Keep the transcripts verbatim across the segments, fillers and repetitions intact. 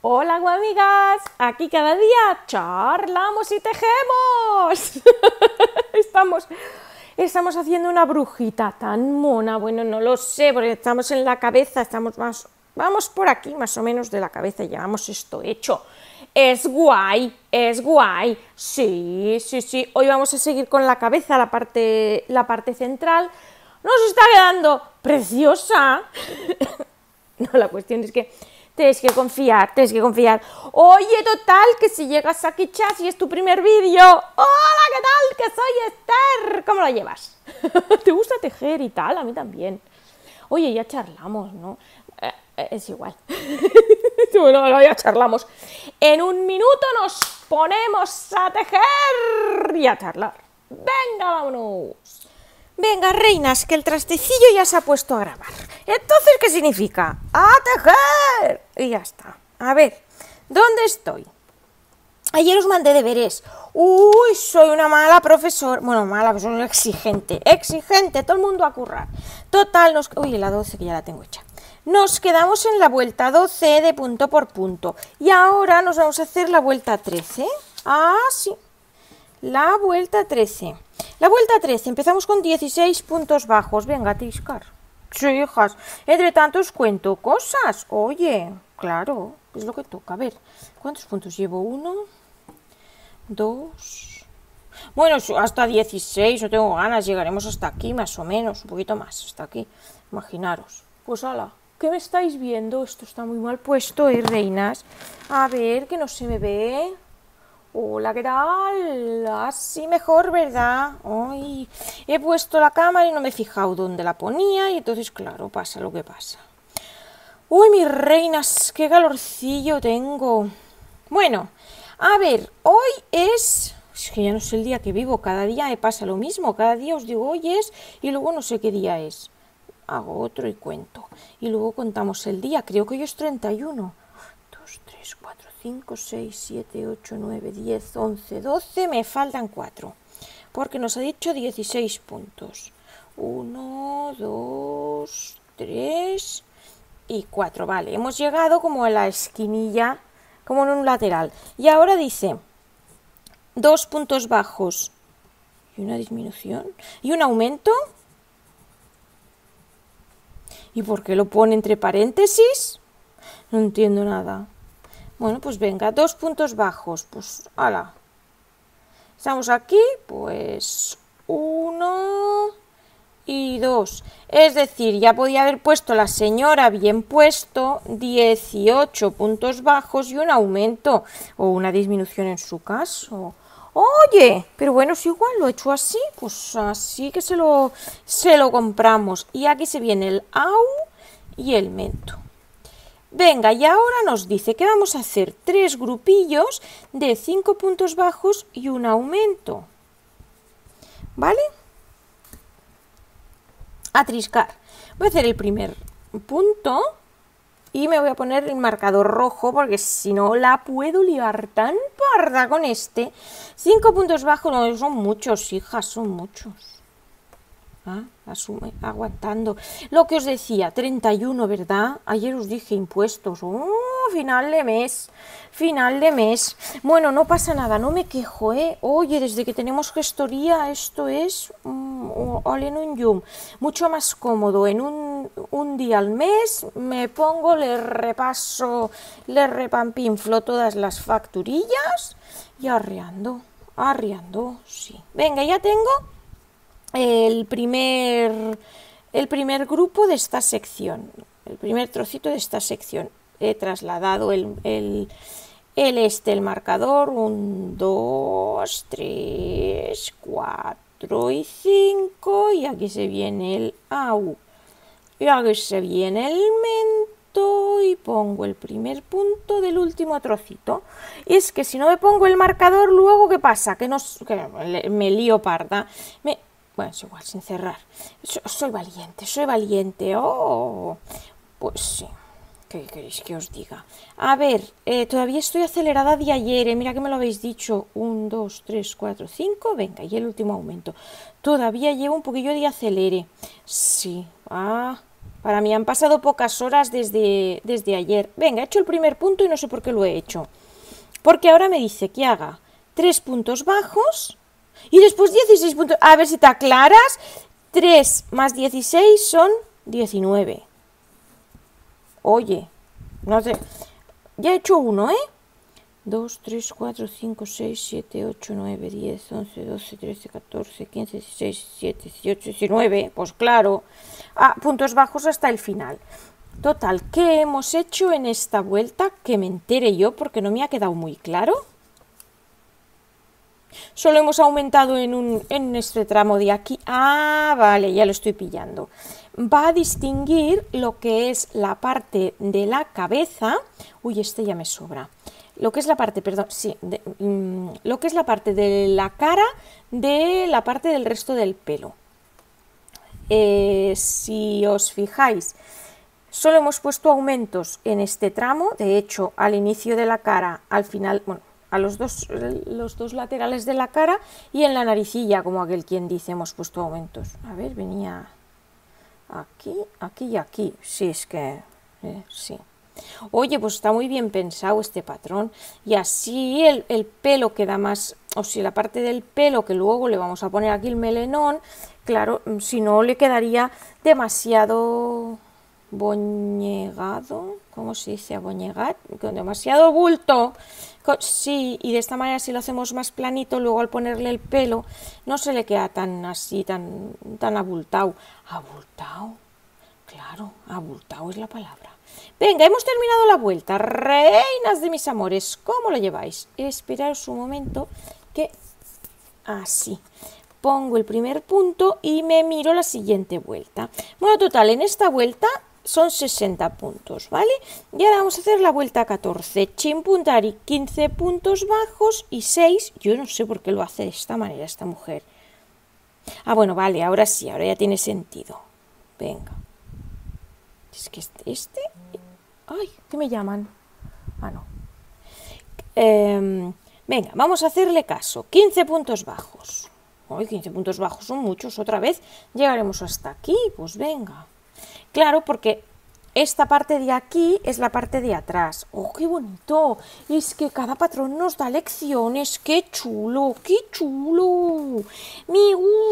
Hola, amigas, aquí cada día charlamos y tejemos. estamos, estamos haciendo una brujita tan mona, bueno, no lo sé, porque estamos en la cabeza, estamos más, vamos por aquí más o menos de la cabeza, llevamos esto hecho. Es guay, es guay, sí, sí, sí, hoy vamos a seguir con la cabeza, la parte, la parte central, nos está quedando preciosa. No, la cuestión es que tienes que confiar, tienes que confiar. Oye, total, que si llegas aquí, chas, y es tu primer vídeo. Hola, ¿qué tal? Que soy Esther. ¿Cómo lo llevas? ¿Te gusta tejer y tal? A mí también. Oye, ya charlamos, ¿no? Eh, es igual. Bueno, ya charlamos. En un minuto nos ponemos a tejer y a charlar. Venga, vámonos. Venga, reinas, que el trastecillo ya se ha puesto a grabar. Entonces, ¿qué significa? ¡A tejer! Y ya está. A ver, ¿dónde estoy? Ayer os mandé deberes. Uy, soy una mala profesora. Bueno, mala, pues soy exigente. Exigente, todo el mundo a currar. Total, nos... Uy, la doce que ya la tengo hecha. Nos quedamos en la vuelta doce de punto por punto. Y ahora nos vamos a hacer la vuelta trece. Ah, sí. La vuelta trece. La vuelta trece, empezamos con dieciséis puntos bajos. Venga, tiscar. Sí, hijas. Entre tanto os cuento cosas. Oye, claro, es lo que toca. A ver, ¿cuántos puntos llevo? Uno, dos... Bueno, hasta dieciséis, no tengo ganas. Llegaremos hasta aquí, más o menos. Un poquito más, hasta aquí. Imaginaros. Pues hala, ¿qué me estáis viendo? Esto está muy mal puesto, ¿eh, reinas? A ver, que no se me ve... Hola, ¿qué tal? Así mejor, ¿verdad? Ay, he puesto la cámara y no me he fijado dónde la ponía y entonces, claro, pasa lo que pasa. Uy, mis reinas, qué calorcillo tengo. Bueno, a ver, hoy es... Es que ya no sé el día que vivo, cada día me pasa lo mismo, cada día os digo hoy es y luego no sé qué día es. Hago otro y cuento. Y luego contamos el día, creo que hoy es treinta y uno. dos, tres, cuatro, cinco, seis, siete, ocho, nueve, diez, once, doce, me faltan cuatro, porque nos ha dicho dieciséis puntos. uno, dos, tres y cuatro, vale, hemos llegado como a la esquinilla, como en un lateral. Y ahora dice, dos puntos bajos y una disminución y un aumento. ¿Y por qué lo pone entre paréntesis? No entiendo nada. Bueno, pues venga, dos puntos bajos, pues, ala. Estamos aquí, pues, uno y dos. Es decir, ya podía haber puesto la señora bien puesto dieciocho puntos bajos y un aumento, o una disminución en su caso. Oye, pero bueno, si igual lo he hecho así, pues así que se lo, se lo compramos. Y aquí se viene el au y el mento. Venga, y ahora nos dice que vamos a hacer tres grupillos de cinco puntos bajos y un aumento. ¿Vale? A triscar. Voy a hacer el primer punto y me voy a poner el marcador rojo porque si no la puedo liar tan parda con este. Cinco puntos bajos, no, son muchos, hijas, son muchos. Ah, asume, aguantando. Lo que os decía, treinta y uno, ¿verdad? Ayer os dije impuestos. ¡Oh, final de mes! Final de mes. Bueno, no pasa nada, no me quejo, ¿eh? Oye, desde que tenemos gestoría, esto es... Um, ole, en un yum. Mucho más cómodo. En un, un día al mes me pongo, le repaso, le repampinflo todas las facturillas y arreando, arreando, sí. Venga, ya tengo... El primer, el primer grupo de esta sección, el primer trocito de esta sección. He trasladado el, el, el este, el marcador, un, dos, tres, cuatro y cinco, y aquí se viene el au, y aquí se viene el mento, y pongo el primer punto del último trocito. Y es que si no me pongo el marcador, luego, ¿qué pasa? Que, no, que me lío parda, me... Bueno, es igual, sin cerrar. Soy valiente, soy valiente. Oh, pues sí. ¿Qué queréis que os diga? A ver, eh, todavía estoy acelerada de ayer. Eh, mira que me lo habéis dicho. Un, dos, tres, cuatro, cinco. Venga, y el último aumento. Todavía llevo un poquillo de acelere. Sí. Ah, Para mí han pasado pocas horas desde, desde ayer. Venga, he hecho el primer punto y no sé por qué lo he hecho. Porque ahora me dice que haga tres puntos bajos y después dieciséis puntos. A ver si te aclaras. tres más dieciséis son diecinueve. Oye, no sé. Ya he hecho uno, ¿eh? dos, tres, cuatro, cinco, seis, siete, ocho, nueve, diez, once, doce, trece, catorce, quince, dieciséis, diecisiete, dieciocho, diecinueve. Pues claro. Ah, puntos bajos hasta el final. Total, ¿qué hemos hecho en esta vuelta? Que me entere yo porque no me ha quedado muy claro. Solo hemos aumentado en, un, en este tramo de aquí. Ah, vale, ya lo estoy pillando. Va a distinguir lo que es la parte de la cabeza. Uy, este ya me sobra. Lo que es la parte, perdón, sí, de, mm, lo que es la parte de la cara de la parte del resto del pelo. Eh, si os fijáis, solo hemos puesto aumentos en este tramo. De hecho, al inicio de la cara, al final, bueno, a los dos, los dos laterales de la cara y en la naricilla, como aquel quien dice, hemos puesto aumentos. A ver, venía aquí, aquí y aquí. Sí, es que, eh, sí. Oye, pues está muy bien pensado este patrón y así el, el pelo queda más, o si la parte del pelo que luego le vamos a poner aquí el melenón, claro, si no le quedaría demasiado boñegado, ¿cómo se dice? Aboñegar, con demasiado bulto. Sí, y de esta manera si lo hacemos más planito, luego al ponerle el pelo no se le queda tan así, tan, tan abultado. Abultado, claro, abultado es la palabra. Venga, hemos terminado la vuelta. Reinas de mis amores, ¿cómo lo lleváis? Esperaos un momento que así pongo el primer punto y me miro la siguiente vuelta. Bueno, total, en esta vuelta son sesenta puntos, ¿vale? Y ahora vamos a hacer la vuelta catorce. Chimpuntari, quince puntos bajos y seis. Yo no sé por qué lo hace de esta manera esta mujer. Ah, bueno, vale, ahora sí, ahora ya tiene sentido. Venga. Es que este... este... Ay, ¿qué me llaman? Ah, no. Eh, venga, vamos a hacerle caso. quince puntos bajos. Ay, quince puntos bajos son muchos. Otra vez llegaremos hasta aquí. Pues venga. Claro, porque esta parte de aquí es la parte de atrás. ¡Oh, qué bonito! Es que cada patrón nos da lecciones. ¡Qué chulo! ¡Qué chulo! ¡Me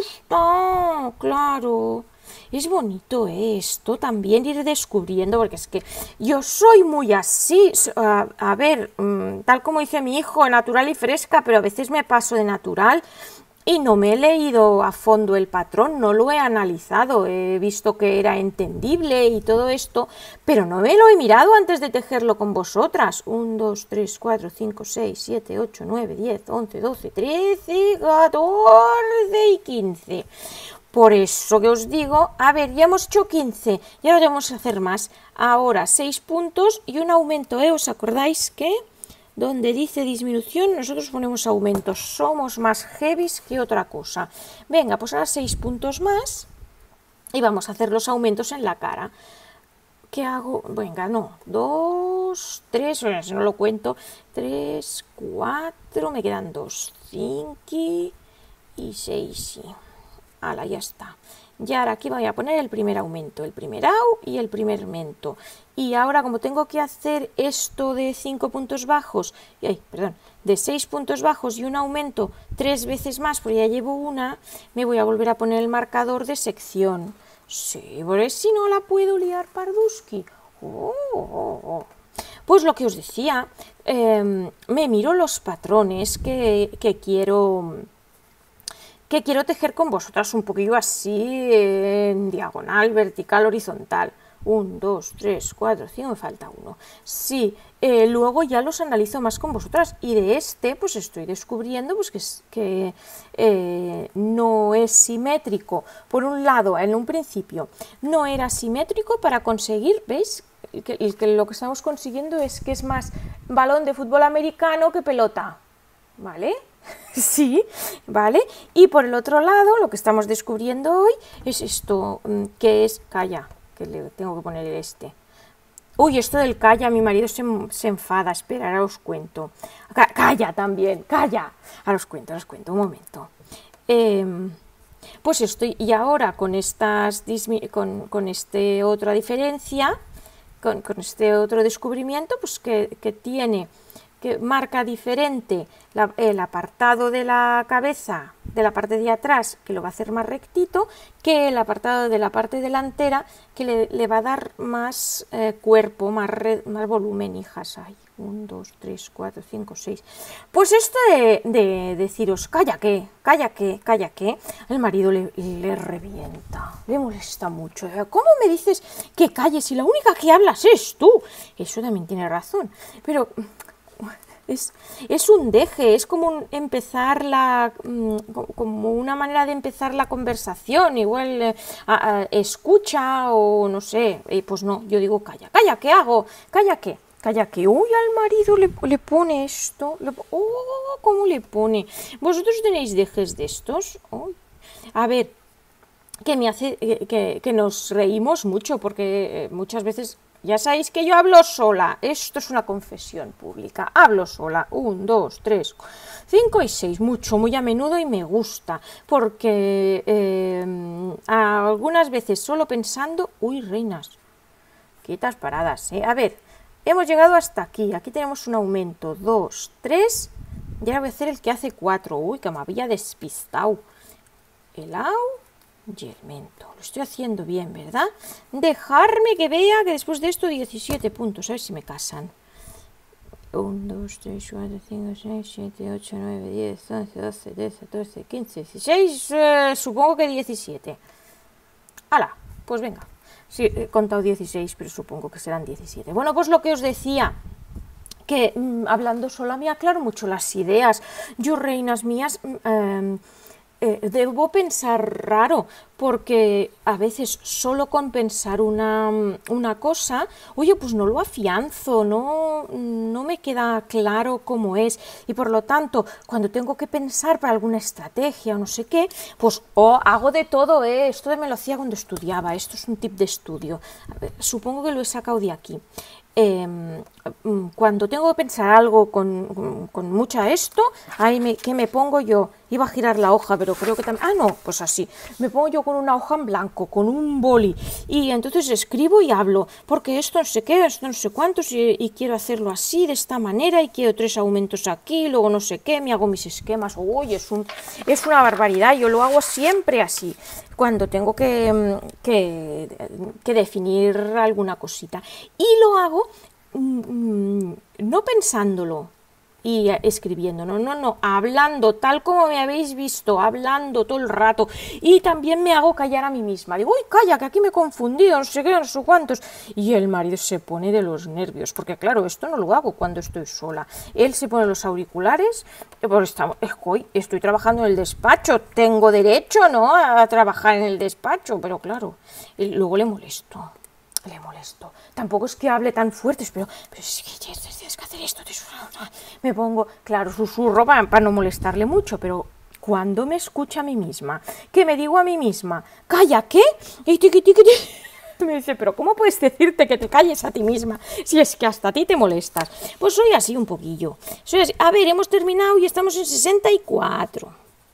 gusta! Claro. Es bonito esto también ir descubriendo, porque es que yo soy muy así, a, a ver, tal como dice mi hijo, natural y fresca, pero a veces me paso de natural y no me he leído a fondo el patrón, no lo he analizado, he visto que era entendible y todo esto, pero no me lo he mirado antes de tejerlo con vosotras. uno, dos, tres, cuatro, cinco, seis, siete, ocho, nueve, diez, once, doce, trece, catorce y quince. Por eso que os digo, a ver, ya hemos hecho quince y ahora vamos a hacer más. Ahora seis puntos y un aumento, ¿eh? ¿Os acordáis que donde dice disminución nosotros ponemos aumentos? Somos más heavies que otra cosa. Venga, pues ahora seis puntos más y vamos a hacer los aumentos en la cara. ¿Qué hago? Venga, no, dos, tres, o sea, si no lo cuento, tres, cuatro, me quedan dos, cinco y seis, sí. Ala, ya está. Y ahora aquí voy a poner el primer aumento, el primer au y el primer aumento. Y ahora, como tengo que hacer esto de cinco puntos bajos, ay, perdón, de seis puntos bajos y un aumento tres veces más, porque ya llevo una, me voy a volver a poner el marcador de sección. Sí, porque si no la puedo liar parduski. Oh, oh, oh. Pues lo que os decía, eh, me miro los patrones que, que quiero... que quiero tejer con vosotras un poquillo así, en diagonal, vertical, horizontal. uno, dos, tres, cuatro, cinco, me falta uno. Sí, eh, luego ya los analizo más con vosotras y de este pues estoy descubriendo pues, que, es, que eh, no es simétrico. Por un lado, en un principio no era simétrico para conseguir, ¿veis? Que, que lo que estamos consiguiendo es que es más balón de fútbol americano que pelota, ¿vale? Sí, ¿vale? Y por el otro lado, lo que estamos descubriendo hoy es esto, que es... Calla, que le tengo que poner este. Uy, esto del calla, mi marido se, se enfada. Espera, ahora os cuento. Calla también, calla. Ahora os cuento, ahora os cuento, un momento. Eh, Pues estoy, y ahora con estas, con, con este otra diferencia, con, con este otro descubrimiento, pues que, que tiene, que marca diferente la, el apartado de la cabeza, de la parte de atrás, que lo va a hacer más rectito, que el apartado de la parte delantera, que le, le va a dar más eh, cuerpo, más, red, más volumen, hijas. Ay, uno, dos, tres, cuatro, cinco, seis. Pues esto de, de deciros, calla que, calla que, calla que, el marido le, le revienta, le molesta mucho. ¿Cómo me dices que calles si la única que hablas es tú? Eso también tiene razón, pero... Es, es un deje, es como un empezar la, como una manera de empezar la conversación, igual eh, a, a, escucha o no sé, eh, pues no, yo digo calla, calla, ¿qué hago? Calla, ¿qué? Calla, que uy, al marido le, le pone esto, le, oh, ¿cómo le pone? ¿Vosotros tenéis dejes de estos? Oh, a ver, que me hace, que, que nos reímos mucho, porque muchas veces... Ya sabéis que yo hablo sola, esto es una confesión pública, hablo sola, un, dos, tres, cinco y seis, mucho, muy a menudo y me gusta, porque eh, algunas veces solo pensando, uy, reinas, quietas paradas, ¿eh? A ver, hemos llegado hasta aquí, aquí tenemos un aumento, dos, tres, y ahora voy a hacer el que hace cuatro, uy, que me había despistado, el au, y el mento. Lo estoy haciendo bien, ¿verdad? Dejarme que vea que después de esto diecisiete puntos. A ver si me casan. uno, dos, tres, cuatro, cinco, seis, siete, ocho, nueve, diez, once, doce, trece, catorce, quince, dieciséis. Eh, supongo que diecisiete. ¡Hala! Pues venga. Sí, he contado dieciséis, pero supongo que serán diecisiete. Bueno, pues lo que os decía... que mmm, hablando sola me aclaro mucho las ideas. Yo, reinas mías... Eh, Eh, debo pensar raro, porque a veces solo con pensar una, una cosa, oye, pues no lo afianzo, no, no me queda claro cómo es, y por lo tanto, cuando tengo que pensar para alguna estrategia o no sé qué, pues oh, hago de todo, ¿eh? Esto me lo hacía cuando estudiaba, esto es un tip de estudio, supongo que lo he sacado de aquí. Eh, cuando tengo que pensar algo con, con, con mucha esto, ahí me, ¿qué me pongo yo? Iba a girar la hoja, pero creo que también... Ah, no, pues así. Me pongo yo con una hoja en blanco, con un boli, y entonces escribo y hablo, porque esto no sé qué, esto no sé cuántos, y, y quiero hacerlo así, de esta manera, y quiero tres aumentos aquí, luego no sé qué, me hago mis esquemas. Uy, es, un, es una barbaridad, yo lo hago siempre así, cuando tengo que, que, que definir alguna cosita. Y lo hago mmm, no pensándolo y escribiendo, no, no, no, hablando, tal como me habéis visto, hablando todo el rato, y también me hago callar a mí misma, digo, uy, calla, que aquí me he confundido, no sé qué, no sé cuántos, y el marido se pone de los nervios, porque claro, esto no lo hago cuando estoy sola, él se pone los auriculares, pues estamos, estoy trabajando en el despacho, tengo derecho, ¿no?, a trabajar en el despacho, pero claro, luego le molesto. Le molesto. Tampoco es que hable tan fuerte, pero, pero es que tienes que hacer esto. Me pongo, claro, susurro para, para no molestarle mucho, pero cuando me escucha a mí misma, que me digo a mí misma, calla, ¿qué? Y tiqui, tiqui, tiqui. Me dice, pero ¿cómo puedes decirte que te calles a ti misma si es que hasta a ti te molestas? Pues soy así un poquillo. Soy así. A ver, hemos terminado y estamos en sesenta y cuatro.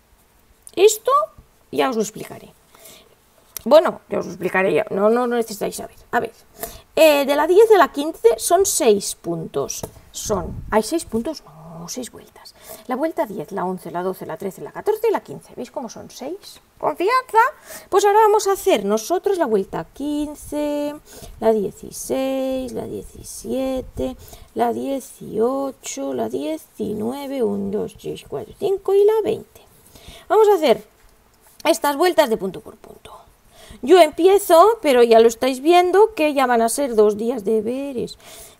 Esto ya os lo explicaré. Bueno, ya os lo explicaré ya, no, no, no necesitáis saber. A ver, eh, de la diez a la quince son seis puntos. Son, ¿hay seis puntos? No, seis vueltas. La vuelta diez, la once, la doce, la trece, la catorce y la quince. ¿Veis cómo son seis? ¿Confianza? Pues ahora vamos a hacer nosotros la vuelta quince, la dieciséis, la diecisiete, la dieciocho, la diecinueve, uno, dos, tres, cuatro, cinco y la veinte. Vamos a hacer estas vueltas de punto por punto. Yo empiezo, pero ya lo estáis viendo, que ya van a ser dos días de deberes.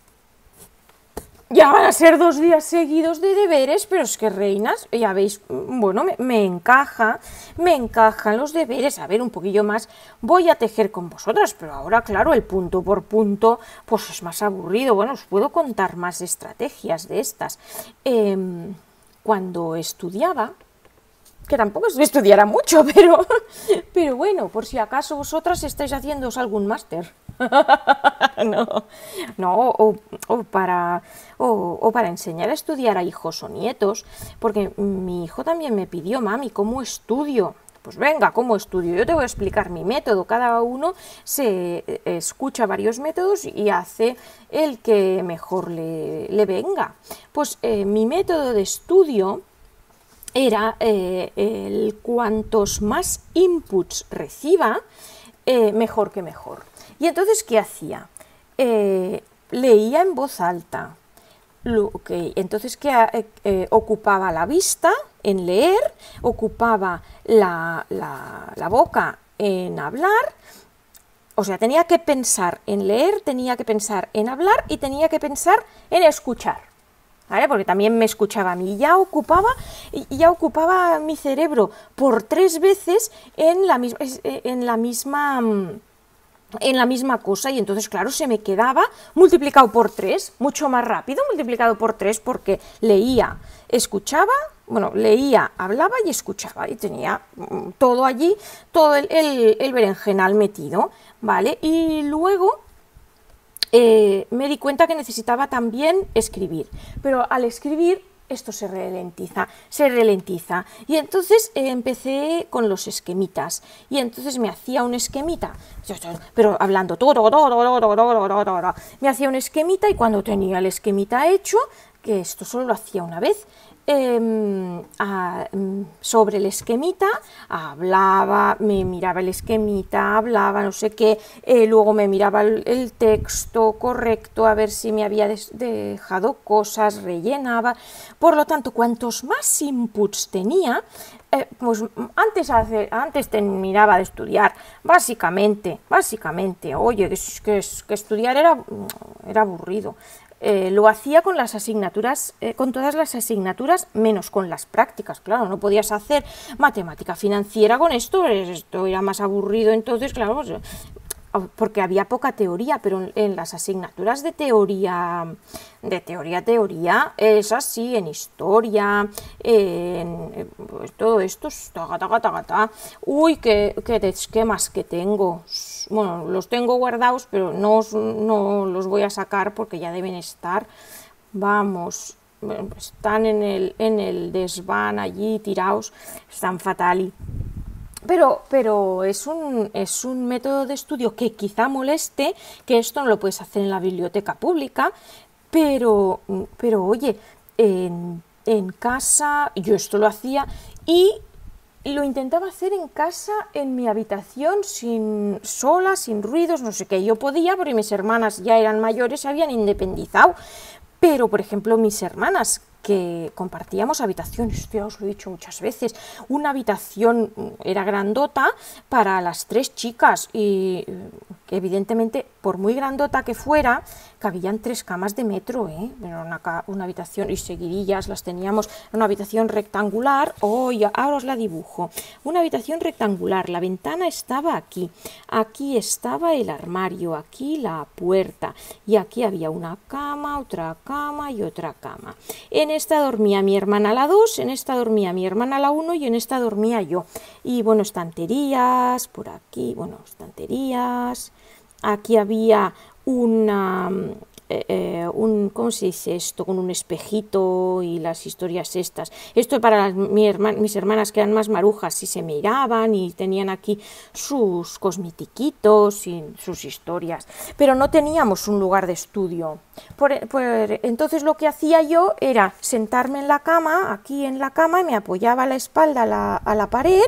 Ya van a ser dos días seguidos de deberes, pero es que, reinas, ya veis, bueno, me, me encaja, me encajan los deberes. A ver, un poquillo más voy a tejer con vosotras, pero ahora, claro, el punto por punto, pues es más aburrido. Bueno, os puedo contar más estrategias de estas. Eh, cuando estudiaba, que tampoco es que estudiara mucho, pero, pero bueno, por si acaso vosotras estáis haciéndoos algún máster. no, no o, o, para, o, o para enseñar a estudiar a hijos o nietos, porque mi hijo también me pidió, mami, ¿cómo estudio? pues venga, ¿cómo estudio? Yo te voy a explicar mi método. Cada uno se eh, escucha varios métodos y hace el que mejor le, le venga. Pues eh, mi método de estudio era eh, el cuantos más inputs reciba, eh, mejor que mejor. Y entonces, ¿qué hacía? Eh, leía en voz alta. Lo que, entonces, ¿qué eh, eh, ocupaba la vista en leer? Ocupaba la, la, la boca en hablar. O sea, tenía que pensar en leer, tenía que pensar en hablar y tenía que pensar en escuchar. ¿Vale? Porque también me escuchaba a mí, ya ocupaba, ya ocupaba mi cerebro por tres veces en la misma, en la misma, en la misma cosa, y entonces, claro, se me quedaba multiplicado por tres, mucho más rápido, multiplicado por tres, porque leía, escuchaba, bueno, leía, hablaba y escuchaba, y tenía todo allí, todo el, el, el berenjenal metido, ¿vale? Y luego Eh, me di cuenta que necesitaba también escribir, pero al escribir esto se ralentiza, se ralentiza, y entonces eh, empecé con los esquemitas, y entonces me hacía un esquemita, pero hablando todo, todo, todo, todo, todo, todo, me hacía un esquemita, y cuando tenía el esquemita hecho, que esto solo lo hacía una vez, Eh, a, sobre el esquemita, hablaba, me miraba el esquemita, hablaba, no sé qué, eh, luego me miraba el, el texto correcto, a ver si me había des, dejado cosas, rellenaba. Por lo tanto, cuantos más inputs tenía, eh, pues antes, hace, antes terminaba de estudiar, básicamente, básicamente, oye, que, que, que estudiar era, era aburrido. Eh, lo hacía con las asignaturas, eh, con todas las asignaturas, menos con las prácticas. Claro, no podías hacer matemática financiera con esto, esto era más aburrido, entonces, claro, pues, porque había poca teoría, pero en, en las asignaturas de teoría, de teoría, teoría, esas sí, en historia, en pues, todo esto, taga, taga, taga, taga. Uy, qué, qué esquemas que tengo. Bueno, los tengo guardados, pero no, no los voy a sacar porque ya deben estar, vamos, están en el, en el desván allí tirados, están fatal. Pero, pero es, un, es un método de estudio que quizá moleste, que esto no lo puedes hacer en la biblioteca pública, pero, pero oye, en, en casa yo esto lo hacía y lo intentaba hacer en casa, en mi habitación, sin sola, sin ruidos, no sé qué. Yo podía, porque mis hermanas ya eran mayores, se habían independizado. Pero, por ejemplo, mis hermanas, que compartíamos habitaciones, esto ya os lo he dicho muchas veces, una habitación era grandota para las tres chicas y que evidentemente, por muy grandota que fuera, cabían tres camas de metro, ¿eh? Era una, una habitación, y seguidillas las teníamos, una habitación rectangular, oh, ya, ahora os la dibujo, una habitación rectangular, la ventana estaba aquí, aquí estaba el armario, aquí la puerta, y aquí había una cama, otra cama y otra cama. En esta dormía mi hermana la dos, en esta dormía mi hermana la uno y en esta dormía yo. Y bueno, estanterías, por aquí, bueno, estanterías, aquí había una, eh, eh, un, ¿cómo se dice esto? Con un espejito y las historias estas. Esto para las, mi herman, mis hermanas que eran más marujas y se miraban y tenían aquí sus cosmetiquitos y sus historias. Pero no teníamos un lugar de estudio. Por, por, entonces lo que hacía yo era sentarme en la cama, aquí en la cama, y me apoyaba la espalda a la, a la pared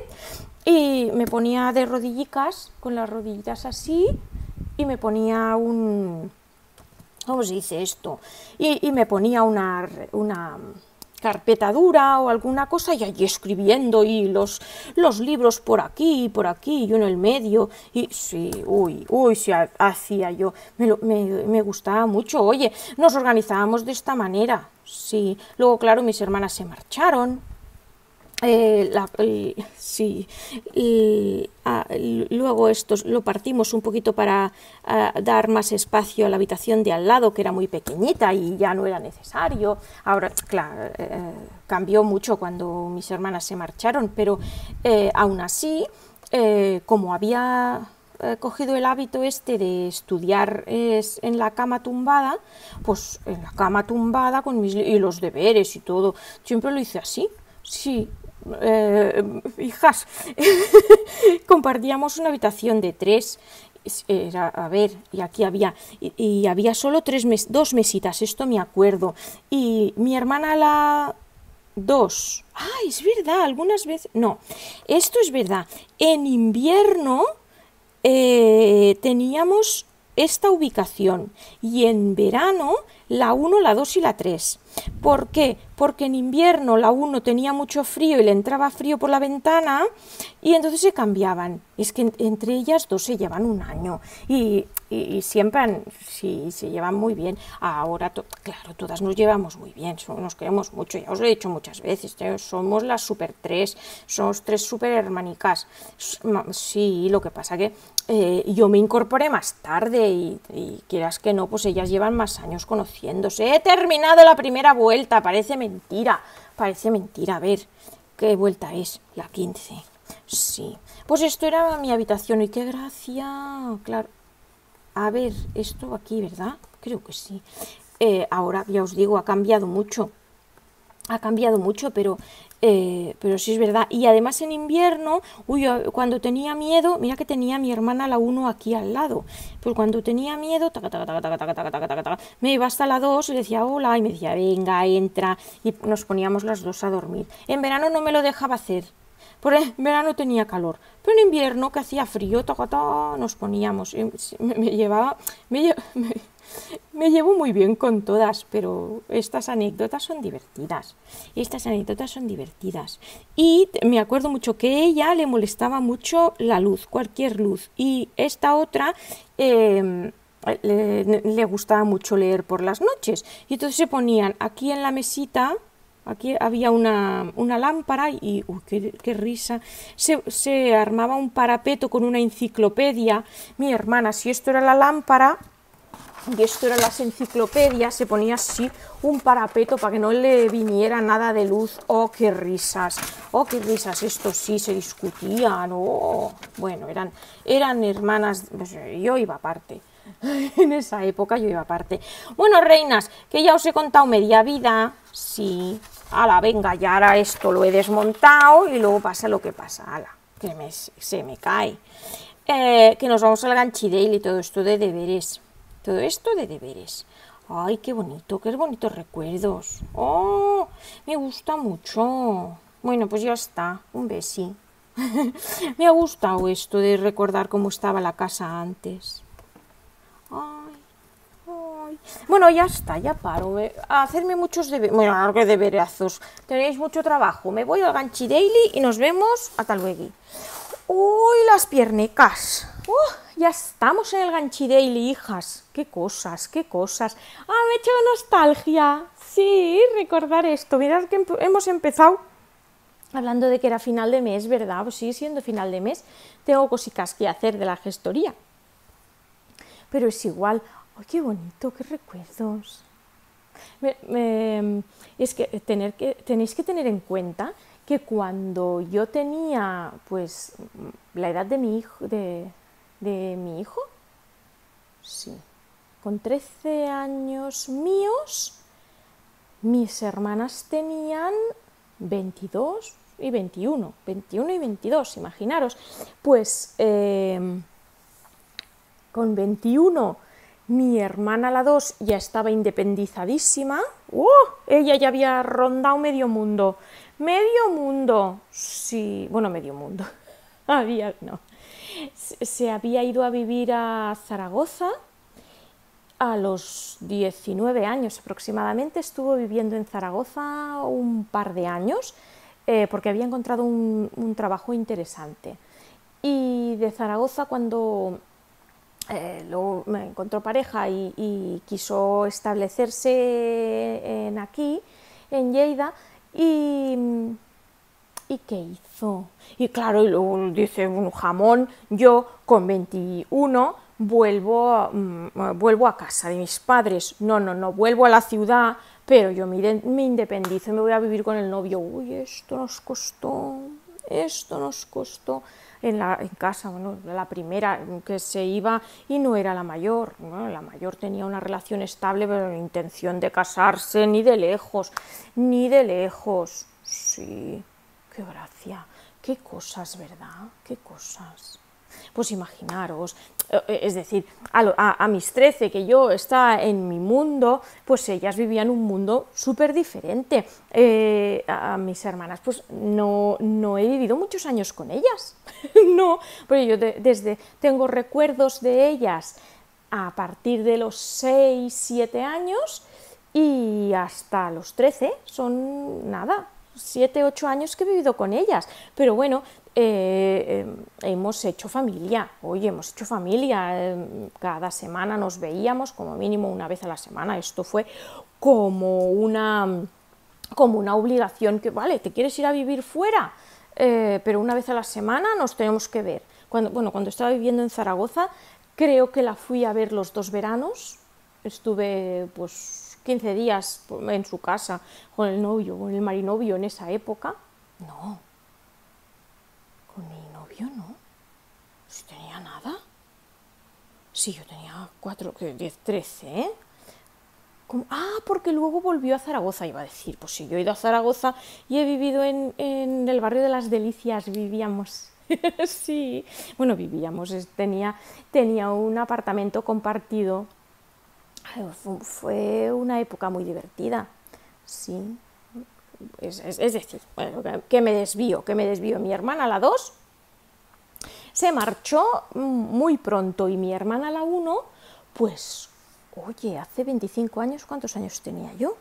y me ponía de rodillicas, con las rodillitas así, y me ponía un... ¿Cómo se dice esto? Y, y me ponía una, una carpeta dura o alguna cosa y allí escribiendo y los, los libros por aquí y por aquí y yo en el medio. Y sí, uy, uy, sí, hacía yo. Me, lo, me, me gustaba mucho. Oye, nos organizábamos de esta manera. Sí, luego, claro, mis hermanas se marcharon. Eh, la, eh, sí, eh, ah, luego esto lo partimos un poquito para uh, dar más espacio a la habitación de al lado, que era muy pequeñita y ya no era necesario. Ahora, claro, eh, cambió mucho cuando mis hermanas se marcharon, pero eh, aún así, eh, como había eh, cogido el hábito este de estudiar es, en la cama tumbada, pues en la cama tumbada con mis y los deberes y todo, siempre lo hice así. Sí, eh, hijas, compartíamos una habitación de tres. Era, a ver, y aquí había, y, y había solo tres mes, dos mesitas, esto me acuerdo, y mi hermana la dos, ah, es verdad, algunas veces, no, esto es verdad, en invierno eh, teníamos esta ubicación y en verano la uno, la dos y la tres. ¿Por qué? Porque en invierno la uno tenía mucho frío y le entraba frío por la ventana y entonces se cambiaban. Es que entre ellas dos se llevan un año y, y, y siempre han, sí, se llevan muy bien. Ahora, to, claro, todas nos llevamos muy bien, so, nos queremos mucho, ya os lo he dicho muchas veces, ¿eh? Somos las super tres, somos tres super hermanicas. Sí, lo que pasa que eh, yo me incorporé más tarde y, y quieras que no, pues ellas llevan más años conociéndose. He terminado la primera vuelta, parece mentira, parece mentira, a ver, ¿qué vuelta es? La quince, sí, pues esto era mi habitación y qué gracia, claro, a ver, esto aquí, ¿verdad? Creo que sí, eh, ahora ya os digo, ha cambiado mucho, ha cambiado mucho, pero, eh, pero sí es verdad. Y además en invierno, uy, cuando tenía miedo, mira que tenía mi hermana la uno aquí al lado, pues cuando tenía miedo, taca, taca, taca, taca, taca, taca, taca, taca, taca, me iba hasta la dos y le decía hola, y me decía venga, entra, y nos poníamos las dos a dormir. En verano no me lo dejaba hacer, porque en verano tenía calor, pero en invierno que hacía frío, taca, taca, nos poníamos, y me, me llevaba, me, me, Me llevo muy bien con todas, pero estas anécdotas son divertidas. Estas anécdotas son divertidas. Y me acuerdo mucho que a ella le molestaba mucho la luz, cualquier luz. Y esta otra eh, le, le gustaba mucho leer por las noches. Y entonces se ponían aquí en la mesita, aquí había una, una lámpara y, uy, qué, qué risa, se, se armaba un parapeto con una enciclopedia. Mi hermana, si esto era la lámpara y esto eran las enciclopedias, se ponía así un parapeto para que no le viniera nada de luz. ¡Oh, qué risas! ¡Oh, qué risas! Esto sí, se discutían. ¡Oh! Bueno, eran, eran hermanas, pues, yo iba aparte. En esa época yo iba aparte. Bueno, reinas, que ya os he contado media vida. Sí, ala, venga, ya ahora esto lo he desmontado y luego pasa lo que pasa. Ala, que me, se me cae. Eh, que nos vamos al ganchidale y todo esto de deberes. Todo esto de deberes. Ay, qué bonito, qué bonitos recuerdos. Oh, me gusta mucho. Bueno, pues ya está. Un besi. Me ha gustado esto de recordar cómo estaba la casa antes. Ay, ay. Bueno, ya está, ya paro. A hacerme muchos deberes. Bueno, qué deberazos. Tenéis mucho trabajo. Me voy al ganchidale y nos vemos. Hasta luego. Uy, las piernecas. Uh, ya estamos en el ganchidale, hijas. Qué cosas, qué cosas. Ah, me he hecho nostalgia. Sí, recordar esto. Mirad que hemos empezado hablando de que era final de mes, ¿verdad? Pues sigue siendo final de mes. Tengo cositas que hacer de la gestoría. Pero es igual. ¡Ay, qué bonito! ¡Qué recuerdos! Me, me, es que, tener que tenéis que tener en cuenta que cuando yo tenía, pues, la edad de mi hijo, de, de mi hijo, sí, con trece años míos, mis hermanas tenían veintidós y veintiuno, veintiuno y veintidós, imaginaros, pues, eh, con veintiuno, mi hermana la dos ya estaba independizadísima, ¡uh! Ella ya había rondado medio mundo, medio mundo, sí, bueno, medio mundo, había, no, se había ido a vivir a Zaragoza a los diecinueve años aproximadamente, estuvo viviendo en Zaragoza un par de años, eh, porque había encontrado un, un trabajo interesante, y de Zaragoza cuando... Eh, luego me encontró pareja y, y quiso establecerse en aquí, en Lleida, y, ¿y qué hizo? Y claro, y luego dice, un jamón, yo con veintiuno vuelvo, mm, vuelvo a casa de mis padres, no, no, no, vuelvo a la ciudad, pero yo me, me independizo y me voy a vivir con el novio. Uy, esto nos costó, esto nos costó. En, la, en casa, bueno, la primera que se iba y no era la mayor, ¿no? La mayor tenía una relación estable, pero la intención de casarse ni de lejos, ni de lejos, sí, qué gracia, qué cosas, ¿verdad? Qué cosas. Pues imaginaros, es decir, a, a, a mis trece, que yo estaba en mi mundo, pues ellas vivían un mundo súper diferente. Eh, a, a mis hermanas, pues no, no he vivido muchos años con ellas, no, porque yo de, desde, tengo recuerdos de ellas a partir de los seis, siete años y hasta los trece, son nada, siete, ocho años que he vivido con ellas, pero bueno, Eh, eh, hemos hecho familia, oye, hemos hecho familia, eh, cada semana nos veíamos, como mínimo una vez a la semana, esto fue como una, como una obligación que, vale, ¿te quieres ir a vivir fuera? Eh, pero una vez a la semana nos tenemos que ver. Cuando, bueno, cuando estaba viviendo en Zaragoza, creo que la fui a ver los dos veranos, estuve pues quince días en su casa con el novio, con el marinovio en esa época, no. Con mi novio no, si tenía nada, sí, yo tenía cuatro, diez, trece, ¿eh? Como, ah, porque luego volvió a Zaragoza, iba a decir, pues si yo he ido a Zaragoza y he vivido en, en el barrio de las Delicias, vivíamos, sí, bueno, vivíamos, tenía, tenía un apartamento compartido, fue una época muy divertida, sí. Es, es, es decir, bueno, que me desvío, que me desvío. Mi hermana, la dos, se marchó muy pronto y mi hermana, la uno, pues, oye, hace veinticinco años, ¿cuántos años tenía yo?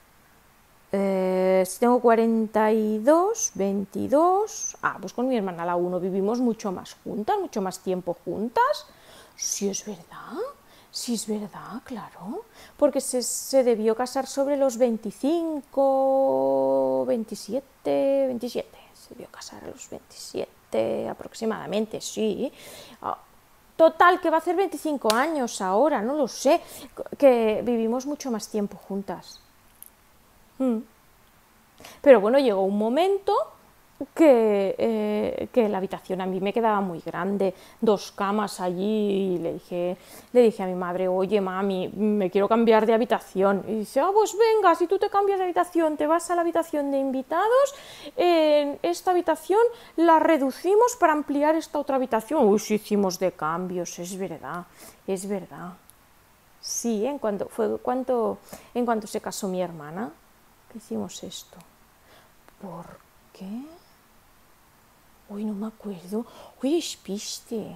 Eh, si tengo cuarenta y dos, veintidós, ah, pues con mi hermana, la uno, vivimos mucho más juntas, mucho más tiempo juntas, sí es verdad. Sí, es verdad, claro, porque se, se debió casar sobre los veinticinco, veintisiete, veintisiete, se debió casar a los veintisiete aproximadamente, sí. Total, que va a hacer veinticinco años ahora, no lo sé, que vivimos mucho más tiempo juntas. Mm. Pero bueno, llegó un momento que, eh, que la habitación a mí me quedaba muy grande, dos camas allí, y le dije, le dije a mi madre, oye mami, me quiero cambiar de habitación, y dice, ah, pues venga, si tú te cambias de habitación, te vas a la habitación de invitados, en esta habitación la reducimos para ampliar esta otra habitación. Uy, sí hicimos de cambios, es verdad, es verdad. Sí, en cuanto, fue, cuanto, en cuanto se casó mi hermana, que hicimos esto. ¿Por qué? Uy, no me acuerdo. Uy, despiste.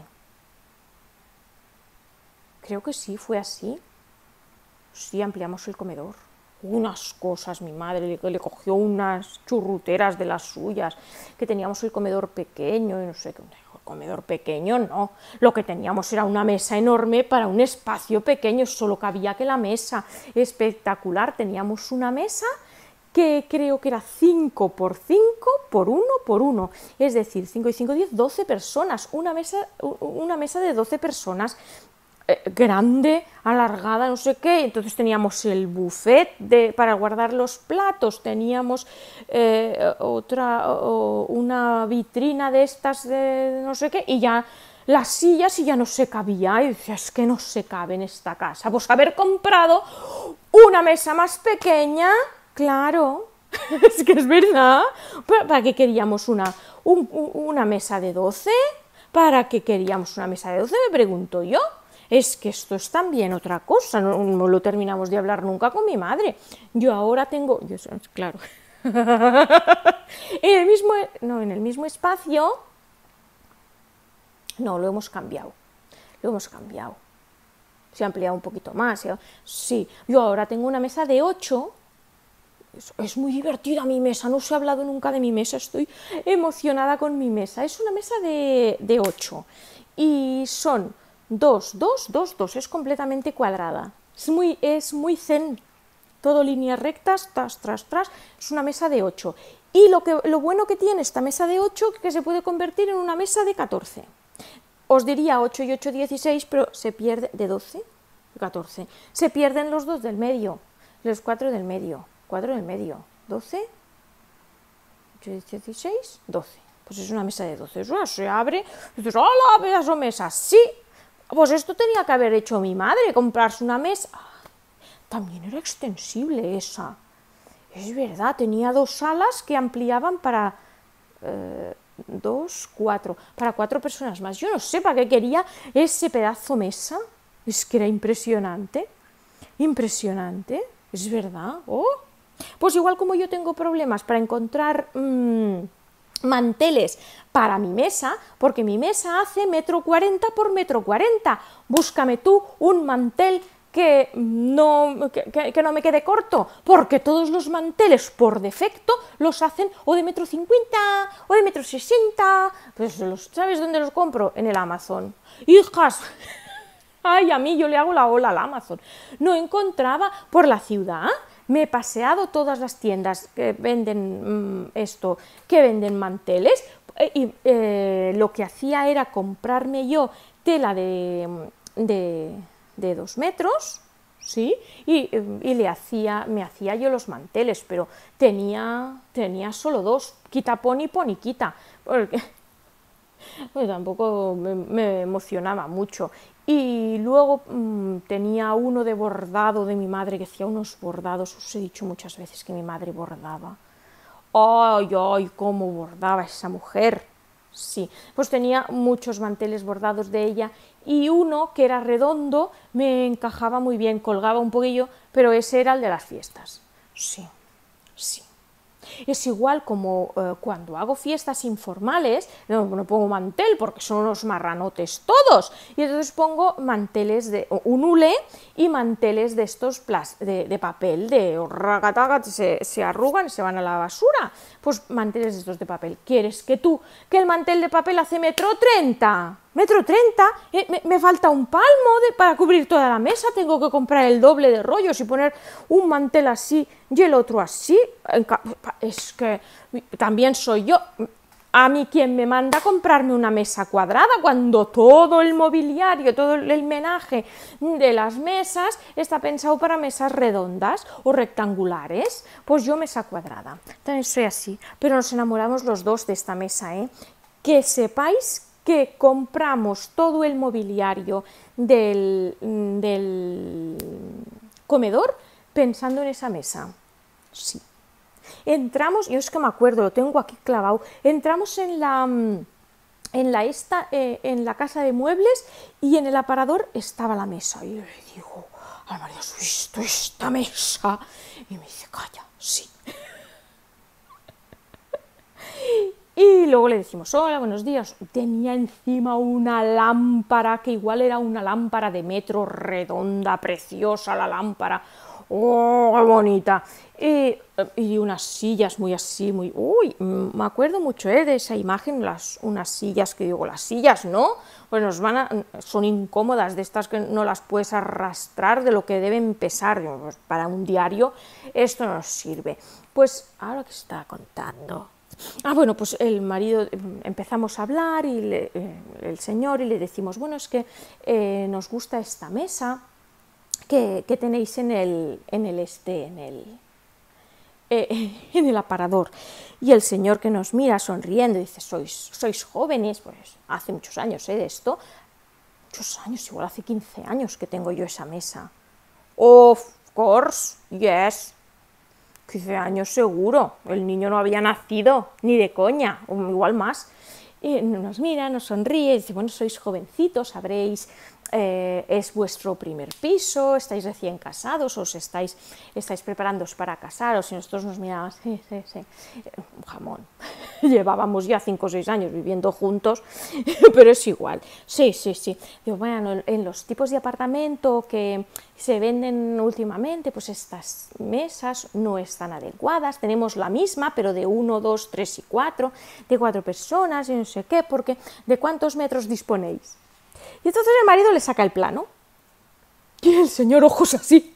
Creo que sí, fue así. Sí, ampliamos el comedor. Unas cosas, mi madre le, le cogió unas churruteras de las suyas, que teníamos el comedor pequeño, y no sé qué, el comedor pequeño no, lo que teníamos era una mesa enorme para un espacio pequeño, solo cabía que la mesa, espectacular, teníamos una mesa que creo que era cinco por cinco por uno por uno, es decir, cinco y cinco, diez, doce personas, una mesa, una mesa de doce personas, eh, grande, alargada, no sé qué. Entonces teníamos el buffet de, para guardar los platos, teníamos eh, otra, o, una vitrina de estas de no sé qué, y ya las sillas, y ya no se cabía, y decía, es que no se cabe en esta casa, pues haber comprado una mesa más pequeña. Claro, es que es verdad. ¿Para qué queríamos una, un, una mesa de doce? ¿Para qué queríamos una mesa de doce? Me pregunto yo. Es que esto es también otra cosa, no, no lo terminamos de hablar nunca con mi madre. Yo ahora tengo, yo, claro, en el mismo, no, en el mismo espacio, no, lo hemos cambiado, lo hemos cambiado. Se ha ampliado un poquito más, sí. Yo ahora tengo una mesa de ocho. Es muy divertida mi mesa, no os he hablado nunca de mi mesa, estoy emocionada con mi mesa. Es una mesa de, de ocho y son dos, dos, dos, dos, es completamente cuadrada. Es muy, es muy zen, todo líneas rectas, tras, tras, tras. Es una mesa de ocho. Y lo, que, lo bueno que tiene esta mesa de ocho es que se puede convertir en una mesa de catorce. Os diría ocho y ocho, dieciséis, pero se pierde de doce, catorce. Se pierden los dos del medio, los cuatro del medio. cuatro del medio, doce, ocho, dieciséis, doce. Pues es una mesa de doce. Eso se abre, y dices, ¡hola, pedazo mesa! Sí, pues esto tenía que haber hecho mi madre, comprarse una mesa. También era extensible esa. Es verdad, tenía dos salas que ampliaban para eh, dos, cuatro, para cuatro personas más. Yo no sé para qué quería ese pedazo mesa, es que era impresionante, impresionante, es verdad. Oh. Pues igual como yo tengo problemas para encontrar mmm, manteles para mi mesa, porque mi mesa hace metro cuarenta por metro cuarenta, búscame tú un mantel que no, que, que no me quede corto, porque todos los manteles por defecto los hacen o de metro cincuenta o de metro sesenta, pues los, ¿sabes dónde los compro? En el Amazon. Hijas, ay, a mí yo le hago la ola al Amazon. No encontraba por la ciudad, me he paseado todas las tiendas que venden mmm, esto, que venden manteles, y eh, lo que hacía era comprarme yo tela de... de de dos metros, ¿sí? Y, y le hacía, me hacía yo los manteles, pero tenía, tenía solo dos, quita poni, poni quita, porque pues tampoco me, me emocionaba mucho. Y luego mmm, tenía uno de bordado de mi madre, que hacía unos bordados, os he dicho muchas veces que mi madre bordaba. ¡Ay, ay, cómo bordaba esa mujer! Sí, pues tenía muchos manteles bordados de ella y uno que era redondo me encajaba muy bien, colgaba un poquillo, pero ese era el de las fiestas. Sí, sí. Es igual como eh, cuando hago fiestas informales, no, no pongo mantel porque son unos marranotes todos, y entonces pongo manteles de un hule y manteles de estos plas, de, de papel, de ragataga, se, se arrugan y se van a la basura, pues manteles de estos de papel. ¿Quieres que tú, que el mantel de papel hace metro treinta? Metro treinta, eh, me, me falta un palmo de, para cubrir toda la mesa, tengo que comprar el doble de rollos y poner un mantel así y el otro así. Es que también soy yo, a mí quien me manda a comprarme una mesa cuadrada cuando todo el mobiliario, todo el menaje de las mesas está pensado para mesas redondas o rectangulares, pues yo mesa cuadrada, también soy así, pero nos enamoramos los dos de esta mesa, ¿eh? Que sepáis que compramos todo el mobiliario del, del comedor pensando en esa mesa. Sí. Entramos, yo es que me acuerdo, lo tengo aquí clavado, entramos en la, en la, esta, eh, en la casa de muebles y en el aparador estaba la mesa. Y yo le digo, al marido, ¿has visto esta mesa? Y me dice, calla, sí. Y luego le decimos, hola, buenos días. Tenía encima una lámpara, que igual era una lámpara de metro redonda, preciosa la lámpara. ¡Oh, qué bonita! Y, y unas sillas muy así, muy... Uy, me acuerdo mucho ¿eh? de esa imagen, las, unas sillas, que digo, las sillas, ¿no? Pues nos van a, son incómodas, de estas que no las puedes arrastrar, de lo que deben pesar. Pues para un diario esto no nos sirve. Pues, ahora que está contando... Ah, bueno, pues el marido, empezamos a hablar y le, eh, el señor y le decimos, bueno, es que eh, nos gusta esta mesa que, que tenéis en el, en el este, en el, eh, en el aparador. Y el señor que nos mira sonriendo dice, sois, sois jóvenes, pues hace muchos años ¿eh? de esto, muchos años, igual hace quince años que tengo yo esa mesa. Of course, yes. quince años seguro, el niño no había nacido, ni de coña, o igual más. Y nos mira, nos sonríe, y dice, bueno, sois jovencitos, sabréis, eh, es vuestro primer piso, estáis recién casados, os estáis, estáis preparándoos para casaros, y nosotros nos miramos, sí, sí, sí, un jamón. Llevábamos ya cinco o seis años viviendo juntos, pero es igual, sí, sí, sí. Digo, bueno, en los tipos de apartamento que se venden últimamente, pues estas mesas no están adecuadas, tenemos la misma, pero de uno, dos, tres y cuatro, de cuatro personas y no sé qué, porque ¿de cuántos metros disponéis? Y entonces el marido le saca el plano, y el señor ojos así.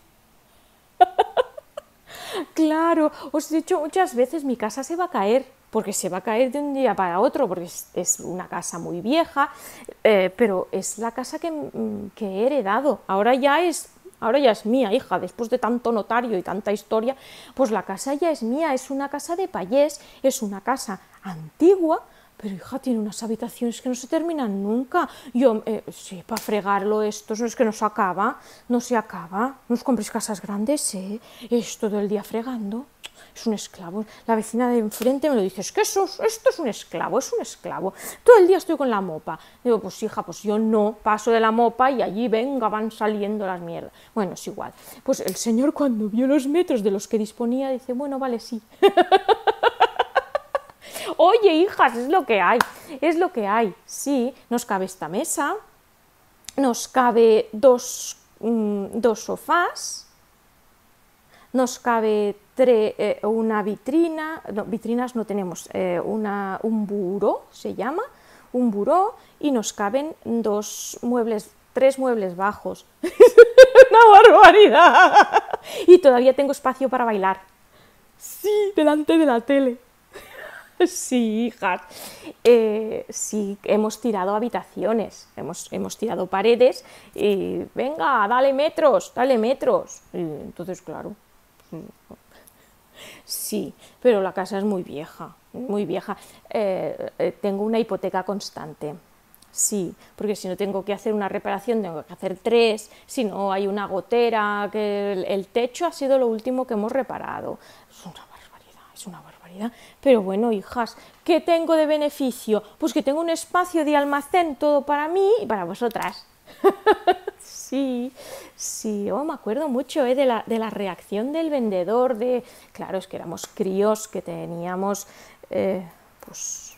Claro, os he dicho muchas veces, mi casa se va a caer, porque se va a caer de un día para otro, porque es, es una casa muy vieja, eh, pero es la casa que, que he heredado, ahora ya es... Ahora ya es mía, hija, después de tanto notario y tanta historia, pues la casa ya es mía, es una casa de payés, es una casa antigua, pero hija, tiene unas habitaciones que no se terminan nunca. Yo, eh, sí, para fregarlo esto, no es que no se acaba, no se acaba, no os compréis casas grandes, ¿eh? Es todo el día fregando, es un esclavo. La vecina de enfrente me lo dice, es que eso, esto es un esclavo, es un esclavo. Todo el día estoy con la mopa. Digo, pues hija, pues yo no paso de la mopa y allí, venga, van saliendo las mierdas. Bueno, es igual. Pues el señor cuando vio los metros de los que disponía, dice, bueno, vale, sí. Oye, hijas, es lo que hay, es lo que hay. Sí, nos cabe esta mesa, nos cabe dos, mmm, dos sofás, nos cabe tre, eh, una vitrina, no, vitrinas no tenemos, eh, una, un buró, se llama, un buró, y nos caben dos muebles, tres muebles bajos. ¡Una barbaridad! Y todavía tengo espacio para bailar. Sí, delante de la tele. Sí, hijas. Eh, sí, hemos tirado habitaciones, hemos, hemos tirado paredes y venga, dale metros, dale metros. Y entonces, claro, sí, pero la casa es muy vieja, muy vieja. Eh, eh, tengo una hipoteca constante. Sí, porque si no tengo que hacer una reparación, tengo que hacer tres, si no hay una gotera, que el, el techo ha sido lo último que hemos reparado. Es una barbaridad, es una barbaridad. Pero bueno, hijas, ¿qué tengo de beneficio? Pues que tengo un espacio de almacén todo para mí y para vosotras. Sí, sí, oh, me acuerdo mucho eh, de, la, de la reacción del vendedor, de, claro, es que éramos críos, que teníamos, eh, pues...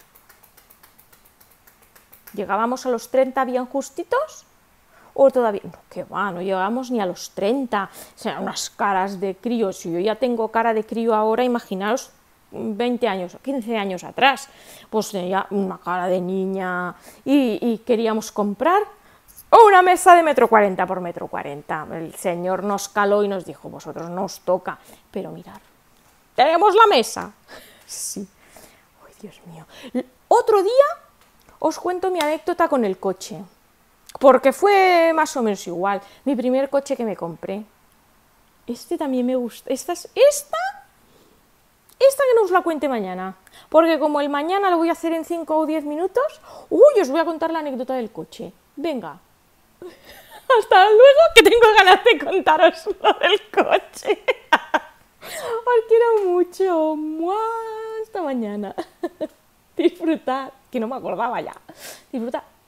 ¿Llegábamos a los treinta bien justitos? ¿O todavía? No, que va, no llegábamos ni a los treinta. O sea, unas caras de crío. Si yo ya tengo cara de crío ahora, imaginaos veinte años, quince años atrás. Pues tenía una cara de niña y, y queríamos comprar una mesa de metro cuarenta por metro cuarenta. El señor nos caló y nos dijo, vosotros no os toca. Pero mirad, tenemos la mesa. Sí. Ay, Dios mío. Otro día os cuento mi anécdota con el coche, porque fue más o menos igual. Mi primer coche que me compré. Este también me gusta. Esta, es, esta, esta que no os la cuente mañana, porque como el mañana lo voy a hacer en cinco o diez minutos, uy, os voy a contar la anécdota del coche. Venga. Hasta luego, que tengo ganas de contaros lo del coche. Os quiero mucho. ¡Mua! Hasta mañana. Disfrutad, que no me acordaba ya. Disfrutad.